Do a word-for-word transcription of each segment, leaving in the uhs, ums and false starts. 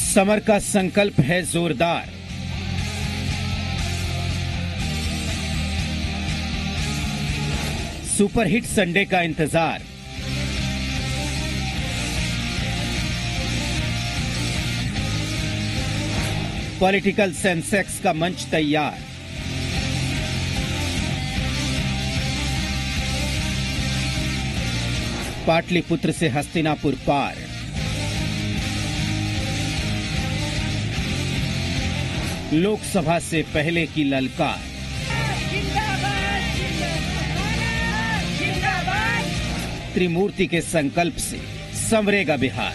Summer का संकल्प है जोरदार। सुपरहिट संडे का इंतजार। पॉलिटिकल सेंसेक्स का मंच तैयार। पाटलिपुत्र से हस्तिनापुर पार। लोकसभा से पहले की ललकार। त्रिमूर्ति के संकल्प से संवरेगा बिहार।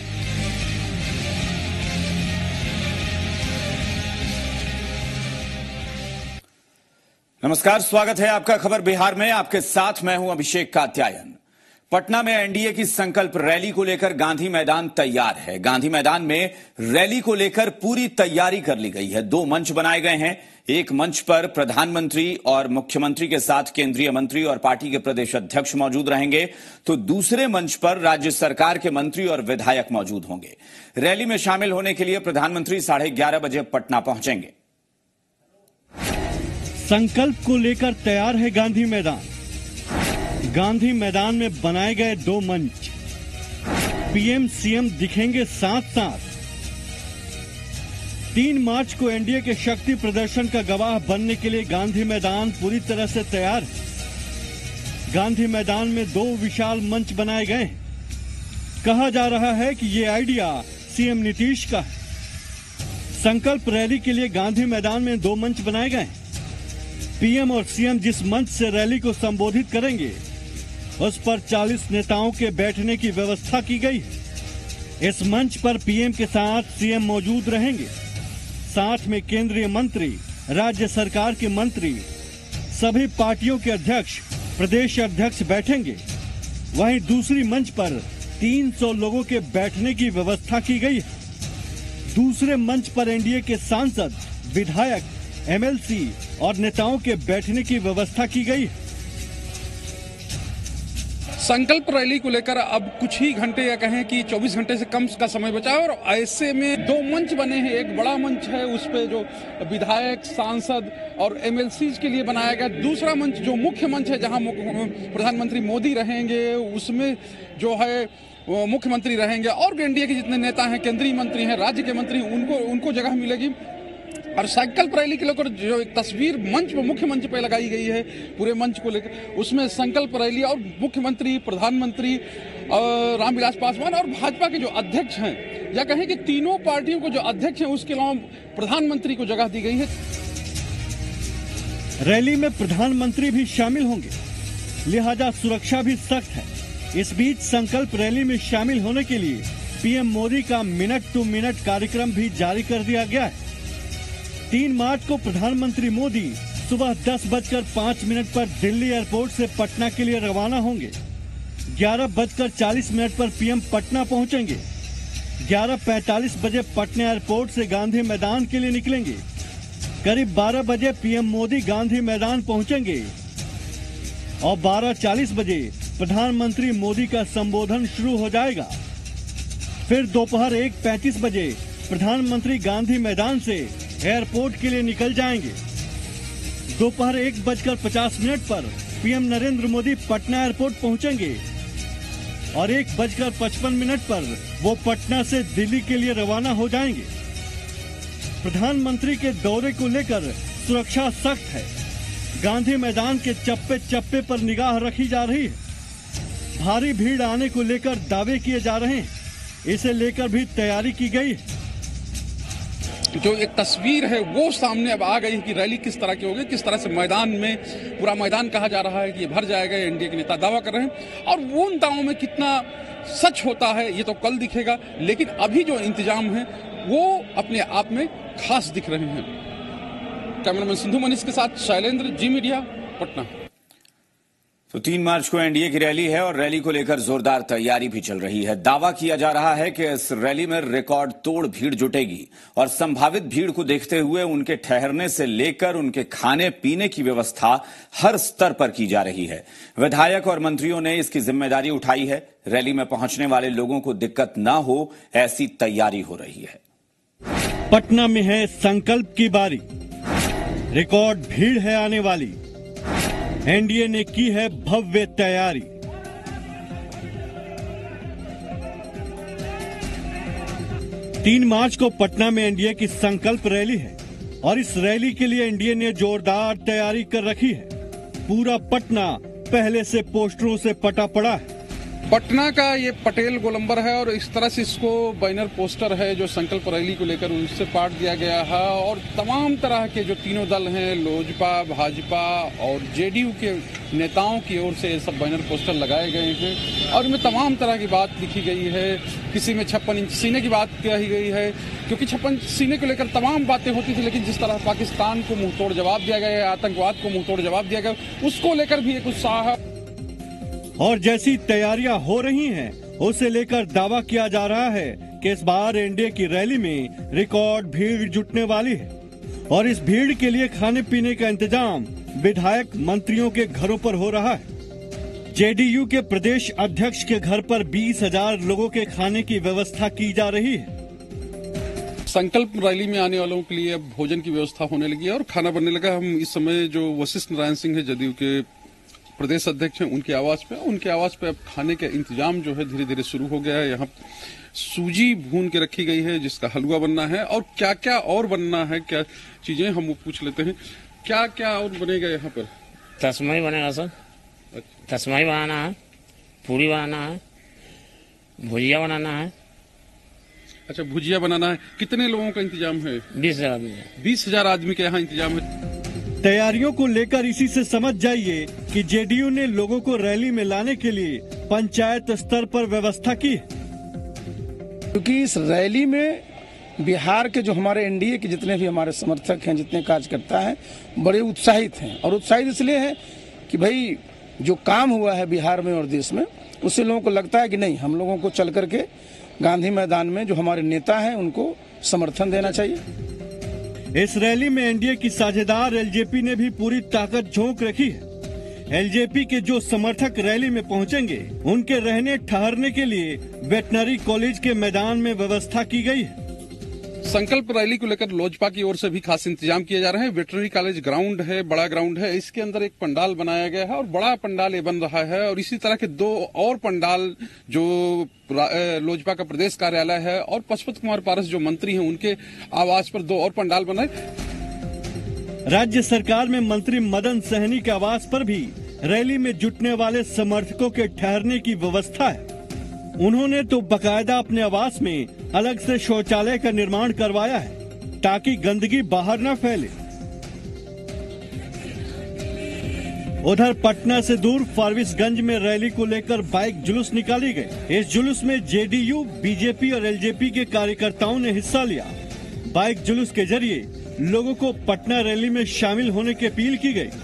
नमस्कार, स्वागत है आपका खबर बिहार में। आपके साथ मैं हूं अभिषेक कात्यायन। पटना में एनडीए की संकल्प रैली को लेकर गांधी मैदान तैयार है। गांधी मैदान में रैली को लेकर पूरी तैयारी कर ली गई है। दो मंच बनाए गए हैं। एक मंच पर प्रधानमंत्री और मुख्यमंत्री के साथ केंद्रीय मंत्री और पार्टी के प्रदेश अध्यक्ष मौजूद रहेंगे, तो दूसरे मंच पर राज्य सरकार के मंत्री और विधायक मौजूद होंगे। रैली में शामिल होने के लिए प्रधानमंत्री साढ़े ग्यारह बजे पटना पहुंचेंगे। संकल्प को लेकर तैयार है गांधी मैदान। गांधी मैदान में बनाए गए दो मंच। पीएम सीएम दिखेंगे साथ साथ। तीन मार्च को एनडीए के शक्ति प्रदर्शन का गवाह बनने के लिए गांधी मैदान पूरी तरह से तैयार है। गांधी मैदान में दो विशाल मंच बनाए गए। कहा जा रहा है कि ये आइडिया सीएम नीतीश का है। संकल्प रैली के लिए गांधी मैदान में दो मंच बनाए गए। पीएम और सीएम जिस मंच से रैली को संबोधित करेंगे, उस पर चालीस नेताओं के बैठने की व्यवस्था की गई है। इस मंच पर पीएम के साथ सीएम मौजूद रहेंगे। साथ में केंद्रीय मंत्री, राज्य सरकार के मंत्री, सभी पार्टियों के अध्यक्ष, प्रदेश अध्यक्ष बैठेंगे। वहीं दूसरी मंच पर तीन सौ लोगों के बैठने की व्यवस्था की गई है। दूसरे मंच पर एनडीए के सांसद, विधायक, एमएलसी और नेताओं के बैठने की व्यवस्था की गई है। संकल्प रैली को लेकर अब कुछ ही घंटे या कहें कि चौबीस घंटे से कम का समय बचा है और ऐसे में दो मंच बने हैं। एक बड़ा मंच है, उस पे जो विधायक, सांसद और एमएलसी के लिए बनाया गया। दूसरा मंच जो मुख्य मंच है, जहां प्रधानमंत्री मोदी रहेंगे, उसमें जो है मुख्यमंत्री रहेंगे और एनडीए के जितने नेता हैं, केंद्रीय मंत्री हैं, राज्य के मंत्री, उनको उनको जगह मिलेगी। और संकल्प रैली के लेकर जो एक तस्वीर मंच पर, मुख्य मंच पर लगाई गई है पूरे मंच को लेकर, उसमें संकल्प रैली और मुख्यमंत्री, प्रधानमंत्री, रामविलास पासवान और भाजपा के जो अध्यक्ष हैं, या कहें कि तीनों पार्टियों को जो अध्यक्ष हैं, उसके अलावा प्रधानमंत्री को जगह दी गई है। रैली में प्रधानमंत्री भी शामिल होंगे, लिहाजा सुरक्षा भी सख्त है। इस बीच संकल्प रैली में शामिल होने के लिए पीएम मोदी का मिनट टू मिनट कार्यक्रम भी जारी कर दिया गया है। तीन मार्च को प्रधानमंत्री मोदी सुबह दस बजकर पांच मिनट पर दिल्ली एयरपोर्ट से पटना के लिए रवाना होंगे। ग्यारह बजकर चालीस मिनट पर पीएम पटना पहुंचेंगे। ग्यारह पैंतालीस बजे पटना एयरपोर्ट से गांधी मैदान के लिए निकलेंगे। करीब बारह बजे पीएम मोदी गांधी मैदान पहुंचेंगे और बारह चालीस बजे प्रधानमंत्री मोदी का संबोधन शुरू हो जाएगा। फिर दोपहर एक पैंतीस बजे प्रधानमंत्री गांधी मैदान से एयरपोर्ट के लिए निकल जाएंगे। दोपहर एक बजकर पचास मिनट पर पीएम नरेंद्र मोदी पटना एयरपोर्ट पहुंचेंगे और एक बजकर पचपन मिनट पर वो पटना से दिल्ली के लिए रवाना हो जाएंगे। प्रधानमंत्री के दौरे को लेकर सुरक्षा सख्त है। गांधी मैदान के चप्पे चप्पे पर निगाह रखी जा रही है। भारी भीड़ आने को लेकर दावे किए जा रहे हैं। इसे लेकर भी तैयारी की गई है। जो एक तस्वीर है वो सामने अब आ गई कि रैली किस तरह की होगी, किस तरह से मैदान में, पूरा मैदान कहा जा रहा है कि ये भर जाएगा। एनडीए के नेता दावा कर रहे हैं और वो उन दावों में कितना सच होता है ये तो कल दिखेगा, लेकिन अभी जो इंतजाम है वो अपने आप में खास दिख रहे हैं। कैमरामैन सिंधु मनीष के साथ शैलेंद्र, जी मीडिया, पटना। तो तीन मार्च को एनडीए की रैली है और रैली को लेकर जोरदार तैयारी भी चल रही है। दावा किया जा रहा है कि इस रैली में रिकॉर्ड तोड़ भीड़ जुटेगी और संभावित भीड़ को देखते हुए उनके ठहरने से लेकर उनके खाने पीने की व्यवस्था हर स्तर पर की जा रही है। विधायक और मंत्रियों ने इसकी जिम्मेदारी उठाई है। रैली में पहुंचने वाले लोगों को दिक्कत न हो, ऐसी तैयारी हो रही है। पटना में है संकल्प की बारी, रिकॉर्ड भीड़ है आने वाली, एनडीए ने की है भव्य तैयारी। तीन मार्च को पटना में एनडीए की संकल्प रैली है और इस रैली के लिए एनडीए ने जोरदार तैयारी कर रखी है। पूरा पटना पहले से पोस्टरों से पटा पड़ा है। पटना का ये पटेल गोलंबर है और इस तरह से इसको बैनर पोस्टर है जो संकल्प रैली को लेकर उससे पाट दिया गया है और तमाम तरह के जो तीनों दल हैं, लोजपा, भाजपा और जेडीयू के नेताओं की ओर से ये सब बैनर पोस्टर लगाए गए हैं और इनमें तमाम तरह की बात लिखी गई है। किसी में छप्पन इंच सीने की बात कही गई है, क्योंकि छप्पन सीने को लेकर तमाम बातें होती थी, लेकिन जिस तरह पाकिस्तान को मुंहतोड़ जवाब दिया गया है, आतंकवाद को मुंहतोड़ जवाब दिया गया, उसको लेकर भी एक उत्साह है। और जैसी तैयारियां हो रही हैं, उसे लेकर दावा किया जा रहा है कि इस बार एनडीए की रैली में रिकॉर्ड भीड़ जुटने वाली है और इस भीड़ के लिए खाने पीने का इंतजाम विधायक मंत्रियों के घरों पर हो रहा है। जेडीयू के प्रदेश अध्यक्ष के घर पर बीस हजार लोगों के खाने की व्यवस्था की जा रही है। संकल्प रैली में आने वालों के लिए अब भोजन की व्यवस्था होने लगी है और खाना बनने लगा। हम इस समय जो वशिष्ठ नारायण सिंह है, जदयू के प्रदेश अध्यक्ष हैं, उनके आवास पे उनके आवास पे अब खाने का इंतजाम जो है धीरे धीरे शुरू हो गया है। यहाँ सूजी भून के रखी गई है जिसका हलवा बनना है और क्या क्या और बनना है, क्या चीजें हम वो पूछ लेते हैं। क्या क्या और बनेगा यहाँ पर? तस्मई बनेगा सर, तस्मई बनाना है, पूरी बनाना है, भुजिया बनाना है। अच्छा, भुजिया बनाना है। कितने लोगों का इंतजाम है? बीस हजार आदमी बीस हजार आदमी का यहाँ इंतजाम है। तैयारियों को लेकर इसी से समझ जाइए कि जेडीयू ने लोगों को रैली में लाने के लिए पंचायत स्तर पर व्यवस्था की है। क्योंकि इस रैली में बिहार के जो हमारे एनडीए के जितने भी हमारे समर्थक हैं, जितने कार्यकर्ता हैं, बड़े उत्साहित हैं। और उत्साहित इसलिए है कि भाई जो काम हुआ है बिहार में और देश में, उससे लोगों को लगता है कि नहीं, हम लोगों को चल करके गांधी मैदान में जो हमारे नेता हैं उनको समर्थन देना चाहिए। इस रैली में एनडीए की साझेदार एलजेपी ने भी पूरी ताकत झोंक रखी है। एलजेपी के जो समर्थक रैली में पहुंचेंगे, उनके रहने ठहरने के लिए वेटनरी कॉलेज के मैदान में व्यवस्था की गई है। संकल्प रैली को लेकर लोजपा की ओर से भी खास इंतजाम किए जा रहे हैं। वेटनरी कॉलेज ग्राउंड है, बड़ा ग्राउंड है, इसके अंदर एक पंडाल बनाया गया है और बड़ा पंडाल ये बन रहा है और इसी तरह के दो और पंडाल जो लोजपा का प्रदेश कार्यालय है और पशुपत कुमार पारस जो मंत्री हैं, उनके आवास पर दो और पंडाल बने। राज्य सरकार में मंत्री मदन सहनी के आवास पर भी रैली में जुटने वाले समर्थकों के ठहरने की व्यवस्था है। उन्होंने तो बकायदा अपने आवास में अलग से शौचालय का निर्माण करवाया है ताकि गंदगी बाहर न फैले। उधर पटना से दूर फारबिसगंज में रैली को लेकर बाइक जुलूस निकाली गई। इस जुलूस में जेडीयू, बीजेपी और एलजेपी के कार्यकर्ताओं ने हिस्सा लिया। बाइक जुलूस के जरिए लोगों को पटना रैली में शामिल होने की अपील की गई।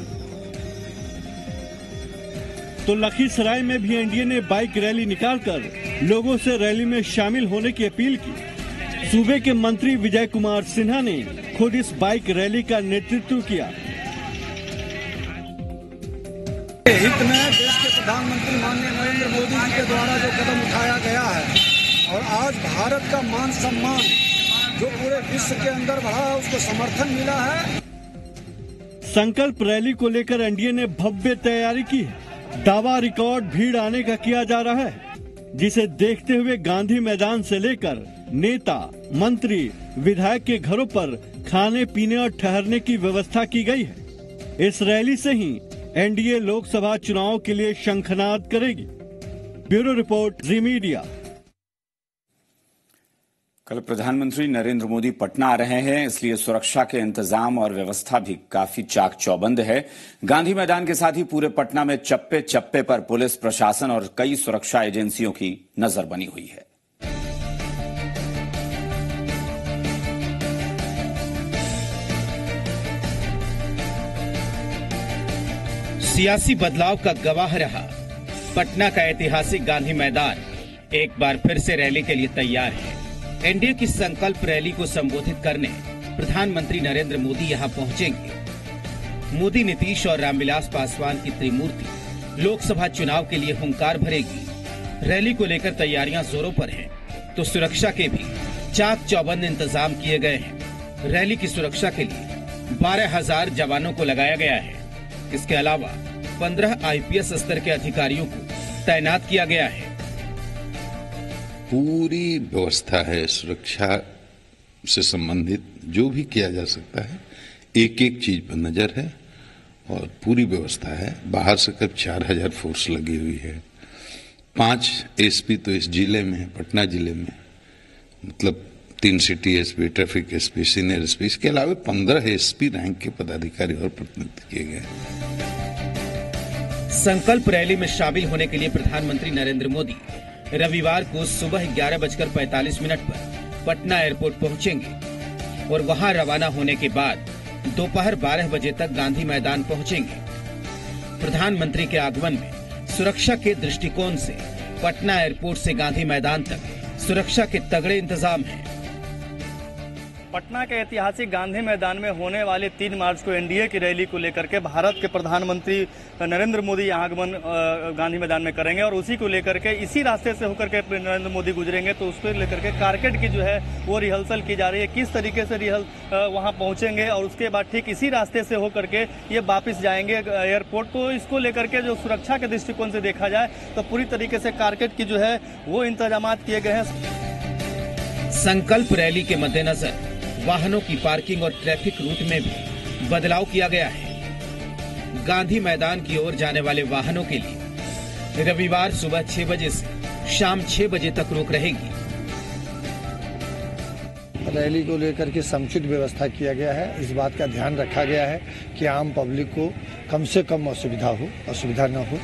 तो लखीसराय में भी एनडीए ने बाइक रैली निकालकर लोगों से रैली में शामिल होने की अपील की। सूबे के मंत्री विजय कुमार सिन्हा ने खुद इस बाइक रैली का नेतृत्व किया। हित में देश के प्रधानमंत्री माननीय नरेंद्र मोदी जी के द्वारा जो कदम उठाया गया है और आज भारत का मान सम्मान जो पूरे विश्व के अंदर बढ़ा है, उसको समर्थन मिला है। संकल्प रैली को लेकर एनडीए ने भव्य तैयारी की है। दावा रिकॉर्ड भीड़ आने का किया जा रहा है, जिसे देखते हुए गांधी मैदान से लेकर नेता, मंत्री, विधायक के घरों पर खाने पीने और ठहरने की व्यवस्था की गई है। इस रैली से ही एनडीए लोकसभा चुनाव के लिए शंखनाद करेगी। Bureau report, Zee media. कल प्रधानमंत्री नरेंद्र मोदी पटना आ रहे हैं, इसलिए सुरक्षा के इंतजाम और व्यवस्था भी काफी चाक चौबंद है। गांधी मैदान के साथ ही पूरे पटना में चप्पे चप्पे पर पुलिस प्रशासन और कई सुरक्षा एजेंसियों की नजर बनी हुई है। सियासी बदलाव का गवाह रहा पटना का ऐतिहासिक गांधी मैदान एक बार फिर से रैली के लिए तैयार है। एनडीए की संकल्प रैली को संबोधित करने प्रधानमंत्री नरेंद्र मोदी यहां पहुंचेंगे। मोदी, नीतीश और रामविलास पासवान की त्रिमूर्ति लोकसभा चुनाव के लिए हुंकार भरेगी। रैली को लेकर तैयारियां जोरों पर हैं, तो सुरक्षा के भी चाक चौबंद इंतजाम किए गए हैं। रैली की सुरक्षा के लिए बारह हजार जवानों को लगाया गया है। इसके अलावा पंद्रह आईपीएस स्तर के अधिकारियों को तैनात किया गया है। पूरी व्यवस्था है, सुरक्षा से संबंधित जो भी किया जा सकता है, एक एक चीज पर नजर है और पूरी व्यवस्था है। बाहर से करीब चार हजार फोर्स लगी हुई है। पांच एसपी तो इस जिले में है, पटना जिले में, मतलब तीन city SP, traffic SP, senior SP, इसके अलावा पंद्रह एसपी रैंक के पदाधिकारी और प्रतिनिधित्व किए गए। संकल्प रैली में शामिल होने के लिए प्रधानमंत्री नरेंद्र मोदी रविवार को सुबह ग्यारह बजकर पैंतालीस मिनट पर पटना एयरपोर्ट पहुंचेंगे और वहां रवाना होने के बाद दोपहर बारह बजे तक गांधी मैदान पहुंचेंगे। प्रधानमंत्री के आगमन में सुरक्षा के दृष्टिकोण से पटना एयरपोर्ट से गांधी मैदान तक सुरक्षा के तगड़े इंतजाम हैं। पटना के ऐतिहासिक गांधी मैदान में होने वाले तीन मार्च को एनडीए की रैली को लेकर के भारत के प्रधानमंत्री नरेंद्र मोदी यहाँ आगमन गांधी मैदान में करेंगे और उसी को लेकर के इसी रास्ते से होकर के नरेंद्र मोदी गुजरेंगे। तो उसको लेकर के कारकेड की जो है वो रिहर्सल की जा रही है, किस तरीके से रिहल वहाँ पहुँचेंगे और उसके बाद ठीक इसी रास्ते से होकर के ये वापस जाएंगे एयरपोर्ट। तो इसको लेकर के जो सुरक्षा के दृष्टिकोण से देखा जाए तो पूरी तरीके से कारकेड की जो है वो इंतजाम किए गए हैं। संकल्प रैली के मद्देनजर वाहनों की पार्किंग और ट्रैफिक रूट में भी बदलाव किया गया है। गांधी मैदान की ओर जाने वाले वाहनों के लिए रविवार सुबह छह बजे से शाम छह बजे तक रोक रहेगी। रैली को लेकर के समुचित व्यवस्था किया गया है। इस बात का ध्यान रखा गया है कि आम पब्लिक को कम से कम असुविधा हो असुविधा न हो।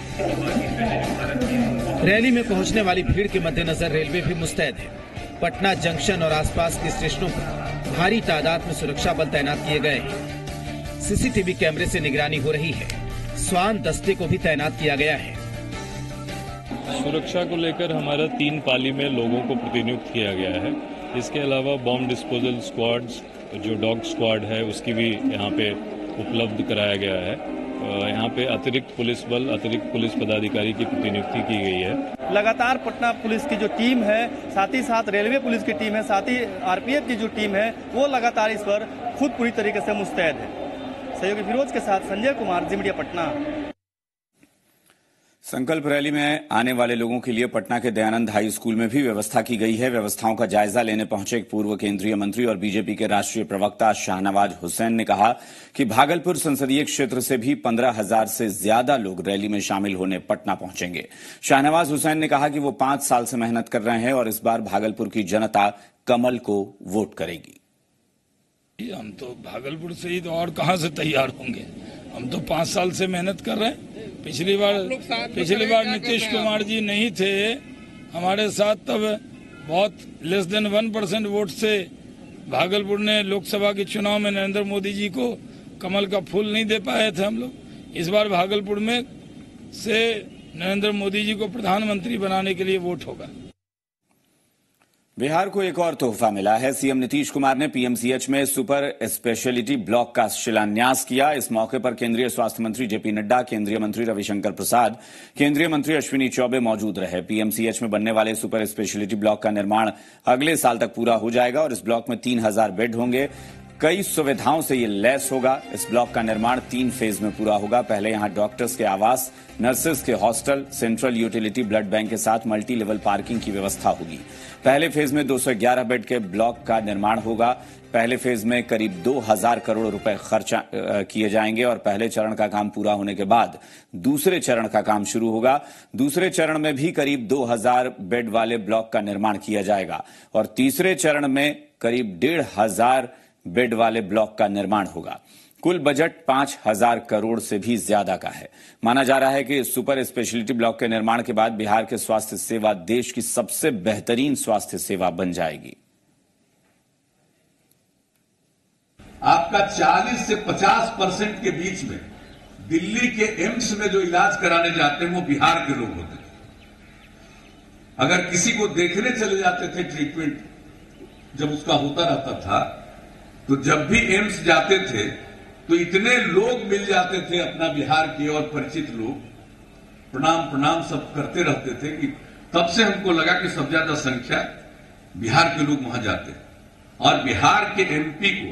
रैली में पहुंचने वाली भीड़ के मद्देनजर रेलवे भी मुस्तैद है। पटना जंक्शन और आसपास के स्टेशनों पर भारी तादाद में सुरक्षा बल तैनात किए गए हैं। सीसीटीवी कैमरे से निगरानी हो रही है। स्वान दस्ते को भी तैनात किया गया है। सुरक्षा को लेकर हमारा तीन पाली में लोगों को प्रतिनियुक्त किया गया है। इसके अलावा बॉम्ब डिस्पोजल स्क्वाड्स, जो डॉग स्क्वाड है, उसकी भी यहाँ पे उपलब्ध कराया गया है। यहाँ पे अतिरिक्त पुलिस बल, अतिरिक्त पुलिस पदाधिकारी की प्रतिनियुक्ति की गई है। लगातार पटना पुलिस की जो टीम है, साथ ही साथ रेलवे पुलिस की टीम है, साथ ही आरपीएफ की जो टीम है, वो लगातार इस पर खुद पूरी तरीके से मुस्तैद है। सहयोगी फिरोज के साथ Sanjay Kumar, Zee media, Patna. Sankalp rally में आने वाले लोगों के लिए पटना के दयानंद हाई स्कूल में भी व्यवस्था की गई है। व्यवस्थाओं का जायजा लेने पहुंचे एक पूर्व केंद्रीय मंत्री और बीजेपी के राष्ट्रीय प्रवक्ता शाहनवाज हुसैन ने कहा कि भागलपुर संसदीय क्षेत्र से भी पंद्रह हजार से ज्यादा लोग रैली में शामिल होने पटना पहुंचेंगे। शाहनवाज हुसैन ने कहा कि वो पांच साल से मेहनत कर रहे हैं और इस बार भागलपुर की जनता कमल को वोट करेगी। हम तो भागलपुर से ही तो और कहां से तैयार होंगे। हम तो पांच साल से मेहनत कर रहे हैं। पिछली बार पिछली बार नीतीश कुमार जी नहीं थे हमारे साथ, तब बहुत less than one percent vote से भागलपुर ने लोकसभा के चुनाव में नरेंद्र मोदी जी को कमल का फूल नहीं दे पाए थे हम लोग। इस बार भागलपुर में से नरेंद्र मोदी जी को प्रधानमंत्री बनाने के लिए वोट होगा। बिहार को एक और तोहफा मिला है। सीएम नीतीश कुमार ने पीएमसीएच में सुपर स्पेशलिटी ब्लॉक का शिलान्यास किया। इस मौके पर केंद्रीय स्वास्थ्य मंत्री जेपी नड्डा, केंद्रीय मंत्री रविशंकर प्रसाद, केंद्रीय मंत्री अश्विनी चौबे मौजूद रहे। पीएमसीएच में बनने वाले सुपर स्पेशलिटी ब्लॉक का निर्माण अगले साल तक पूरा हो जाएगा और इस ब्लॉक में तीन हजार बेड होंगे। कई सुविधाओं से ये लैस होगा। इस ब्लॉक का निर्माण तीन फेज में पूरा होगा। पहले यहां डॉक्टर्स के आवास, नर्सेज के hostel, central utility blood bank के साथ मल्टी लेवल पार्किंग की व्यवस्था होगी। पहले फेज में दो सौ ग्यारह बेड के ब्लॉक का निर्माण होगा। पहले फेज में करीब दो हजार करोड़ रुपए खर्चा किए जाएंगे और पहले चरण का काम पूरा होने के बाद दूसरे चरण का काम शुरू होगा। दूसरे चरण में भी करीब दो हजार बेड वाले ब्लॉक का निर्माण किया जाएगा और तीसरे चरण में करीब डेढ़ हजार बेड वाले ब्लॉक का निर्माण होगा। कुल बजट पांच हजार करोड़ से भी ज्यादा का है। माना जा रहा है कि सुपर स्पेशलिटी ब्लॉक के निर्माण के बाद बिहार के स्वास्थ्य सेवा देश की सबसे बेहतरीन स्वास्थ्य सेवा बन जाएगी। आपका चालीस से पचास परसेंट के बीच में दिल्ली के एम्स में जो इलाज कराने जाते हैं वो बिहार के लोग होते थे। अगर किसी को देखने चले जाते थे ट्रीटमेंट जब उसका होता रहता था, तो जब भी एम्स जाते थे तो इतने लोग मिल जाते थे अपना बिहार के और परिचित लोग, प्रणाम प्रणाम सब करते रहते थे कि तब से हमको लगा कि सबसे ज्यादा संख्या बिहार के लोग वहां जाते हैं और बिहार के एमपी को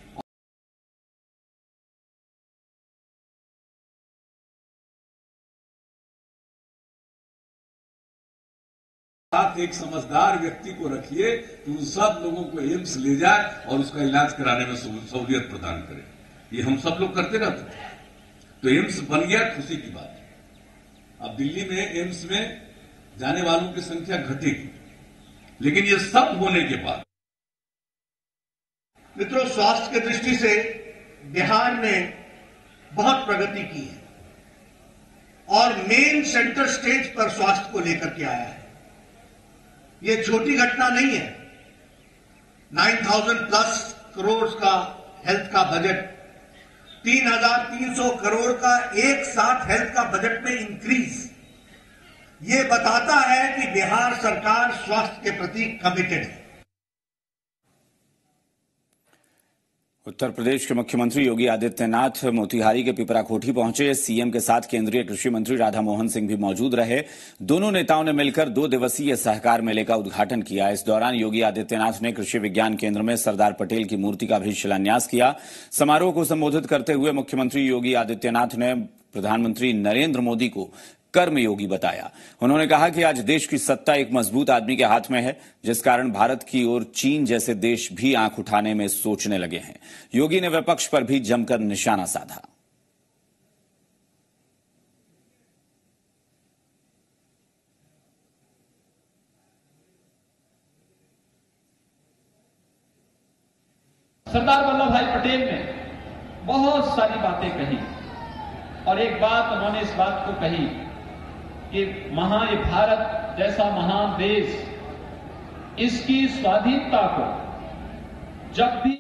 साथ एक समझदार व्यक्ति को रखिए कि उन सब लोगों को एम्स ले जाए और उसका इलाज कराने में सहूलियत प्रदान करे। ये हम सब लोग करते रहते हैं। तो एम्स बन गया, खुशी की बात है। अब दिल्ली में एम्स में जाने वालों की संख्या घटेगी, लेकिन ये सब होने के बाद मित्रों, स्वास्थ्य की दृष्टि से बिहार ने बहुत प्रगति की है और मेन सेंटर स्टेज पर स्वास्थ्य को लेकर के आया है। ये छोटी घटना नहीं है। नौ हज़ार प्लस करोड़ का हेल्थ का बजट, तीन हज़ार तीन सौ करोड़ का एक साथ हेल्थ का बजट में इंक्रीज, ये बताता है कि बिहार सरकार स्वास्थ्य के प्रति कमिटेड है। उत्तर प्रदेश के मुख्यमंत्री योगी आदित्यनाथ मोतिहारी के पिपराकोठी पहुंचे। सीएम के साथ केंद्रीय कृषि मंत्री राधा मोहन सिंह भी मौजूद रहे। दोनों नेताओं ने मिलकर दो दिवसीय सहकार मेले का उद्घाटन किया। इस दौरान योगी आदित्यनाथ ने कृषि विज्ञान केंद्र में सरदार पटेल की मूर्ति का भी शिलान्यास किया। समारोह को संबोधित करते हुए मुख्यमंत्री योगी आदित्यनाथ ने प्रधानमंत्री नरेंद्र मोदी को कर्मयोगी बताया। उन्होंने कहा कि आज देश की सत्ता एक मजबूत आदमी के हाथ में है, जिस कारण भारत की ओर चीन जैसे देश भी आंख उठाने में सोचने लगे हैं। योगी ने विपक्ष पर भी जमकर निशाना साधा। सरदार वल्लभ भाई पटेल ने बहुत सारी बातें कही और एक बात उन्होंने इस बात को कही कि महान भारत जैसा महान देश, इसकी स्वाधीनता को जब भी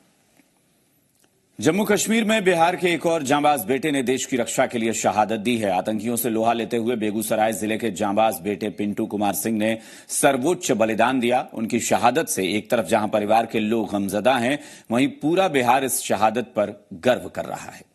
जम्मू कश्मीर में बिहार के एक और जांबाज बेटे ने देश की रक्षा के लिए शहादत दी है। आतंकियों से लोहा लेते हुए बेगूसराय जिले के जांबाज बेटे पिंटू कुमार सिंह ने सर्वोच्च बलिदान दिया। उनकी शहादत से एक तरफ जहां परिवार के लोग गमजदा हैं, वहीं पूरा बिहार इस शहादत पर गर्व कर रहा है।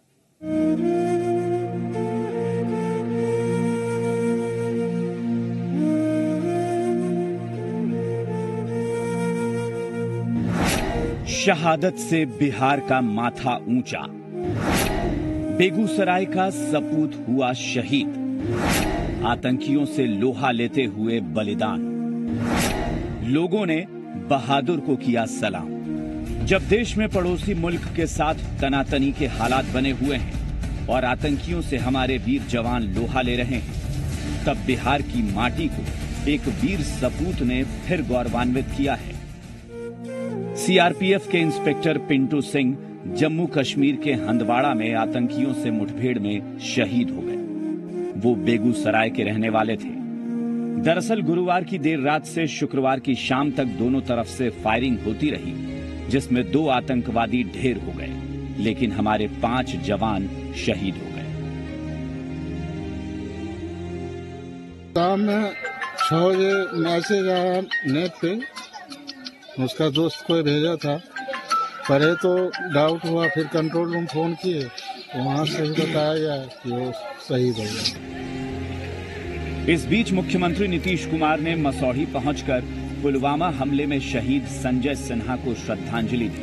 शहादत से बिहार का माथा ऊंचा, बेगूसराय का सपूत हुआ शहीद, आतंकियों से लोहा लेते हुए बलिदान। लोगों ने बहादुर को किया सलाम। जब देश में पड़ोसी मुल्क के साथ तनातनी के हालात बने हुए हैं और आतंकियों से हमारे वीर जवान लोहा ले रहे हैं, तब बिहार की माटी को एक वीर सपूत ने फिर गौरवान्वित किया है। सीआरपीएफ के इंस्पेक्टर पिंटू सिंह जम्मू कश्मीर के हंदवाड़ा में आतंकियों से मुठभेड़ में शहीद हो गए। वो बेगूसराय के रहने वाले थे। दरअसल गुरुवार की देर रात से शुक्रवार की शाम तक दोनों तरफ से फायरिंग होती रही, जिसमें दो आतंकवादी ढेर हो गए, लेकिन हमारे पांच जवान शहीद हो गए। शाम में छह बजे मैसेज आया नेट पे, उसका दोस्त को भेजा था। पहले तो डाउट हुआ, फिर कंट्रोल रूम फोन किए, वहां से ही बताया गया कि वो शहीद हो गया। इस बीच मुख्यमंत्री नीतीश कुमार ने मसौढ़ी पहुंचकर पुलवामा हमले में शहीद संजय सिन्हा को श्रद्धांजलि दी।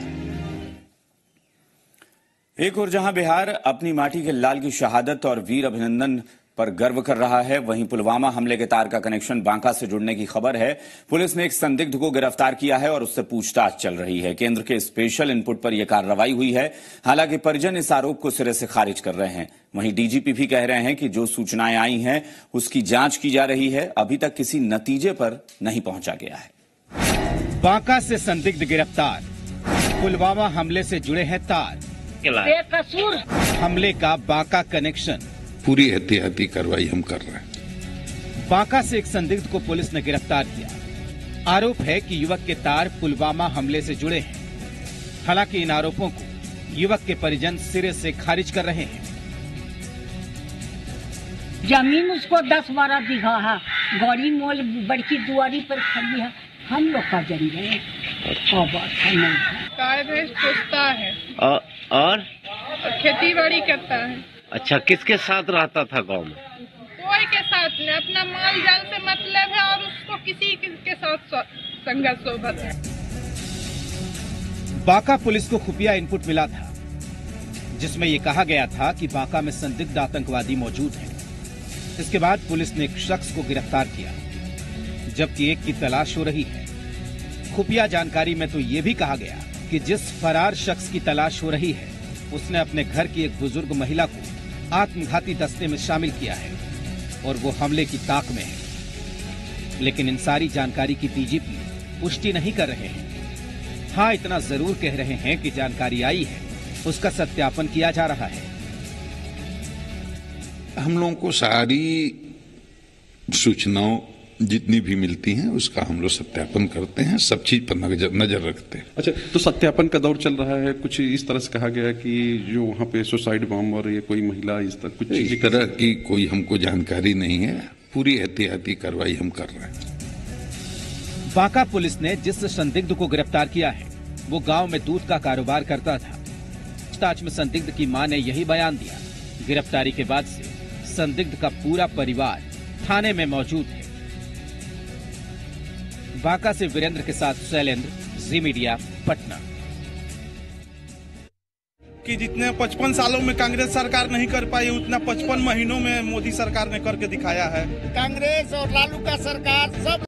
एक और जहां बिहार अपनी माटी के लाल की शहादत और वीर अभिनंदन पर गर्व कर रहा है, वहीं पुलवामा हमले के तार का कनेक्शन बांका से जुड़ने की खबर है। पुलिस ने एक संदिग्ध को गिरफ्तार किया है और उससे पूछताछ चल रही है। केंद्र के स्पेशल इनपुट पर यह कार्रवाई हुई है। हालांकि परिजन इस आरोप को सिरे से खारिज कर रहे हैं। वहीं डीजीपी भी कह रहे हैं कि जो सूचनाएं आई हैं उसकी जांच की जा रही है, अभी तक किसी नतीजे पर नहीं पहुंचा गया है। बांका से संदिग्ध गिरफ्तार, पुलवामा हमले से जुड़े हैं तार, बेकसूर हमले का बांका कनेक्शन। पूरी एहतियाती कार्रवाई हम कर रहे हैं। बांका से एक संदिग्ध को पुलिस ने गिरफ्तार किया। आरोप है कि युवक के तार पुलवामा हमले से जुड़े हैं। हालांकि इन आरोपों को युवक के परिजन सिरे से खारिज कर रहे हैं। जमीन उसको दस बारह बीघा है, गाड़ी मोल बड़की दुआरी पर खड़ी है, हम लोग का जमीन है। पूछता है और, और? खेती बाड़ी करता है। अच्छा, किसके साथ रहता था गांव में? कोई के साथ नहीं, अपना माल जाल से मतलब है और उसको किसी के साथ संघ सोबत है। बांका पुलिस को खुफिया इनपुट मिला था जिसमें यह कहा गया था कि बांका में संदिग्ध आतंकवादी मौजूद हैं। इसके बाद पुलिस ने एक शख्स को गिरफ्तार किया जबकि एक की तलाश हो रही है। खुफिया जानकारी में तो यह भी कहा गया कि जिस फरार शख्स की तलाश हो रही है उसने अपने घर की एक बुजुर्ग महिला को आत्मघाती दस्ते में शामिल किया है और वो हमले की ताक में है। लेकिन इन सारी जानकारी की डीजीपी पुष्टि नहीं कर रहे हैं। हाँ, इतना जरूर कह रहे हैं कि जानकारी आई है, उसका सत्यापन किया जा रहा है। हम लोगों को सारी सूचनाओं जितनी भी मिलती हैं उसका हम लोग सत्यापन करते हैं, सब चीज पर नजर, नजर रखते हैं। अच्छा, तो सत्यापन का दौर चल रहा है। कुछ इस तरह से कहा गया कि जो वहाँ पे सुसाइड बम और ये कोई महिला इस तरह कुछ इस तरह की कोई हमको जानकारी नहीं है। पूरी एहतियाती कार्रवाई हम कर रहे हैं। बांका पुलिस ने जिस संदिग्ध को गिरफ्तार किया है वो गांव में दूध का कारोबार करता था। पूछताछ में संदिग्ध की मां ने यही बयान दिया। गिरफ्तारी के बाद से संदिग्ध का पूरा परिवार थाने में मौजूद है। बांका से वीरेंद्र के साथ शैलेंद्र, जी मीडिया, पटना। कि जितने पचपन सालों में कांग्रेस सरकार नहीं कर पाई उतना पचपन महीनों में मोदी सरकार ने करके दिखाया है। कांग्रेस और लालू का सरकार सब